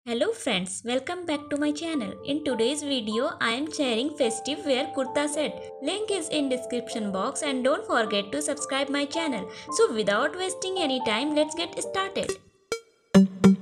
Hello friends, welcome back to my channel. In today's video, I am sharing festive wear kurta set. Link is in description box and don't forget to subscribe my channel. So without wasting any time, let's get started.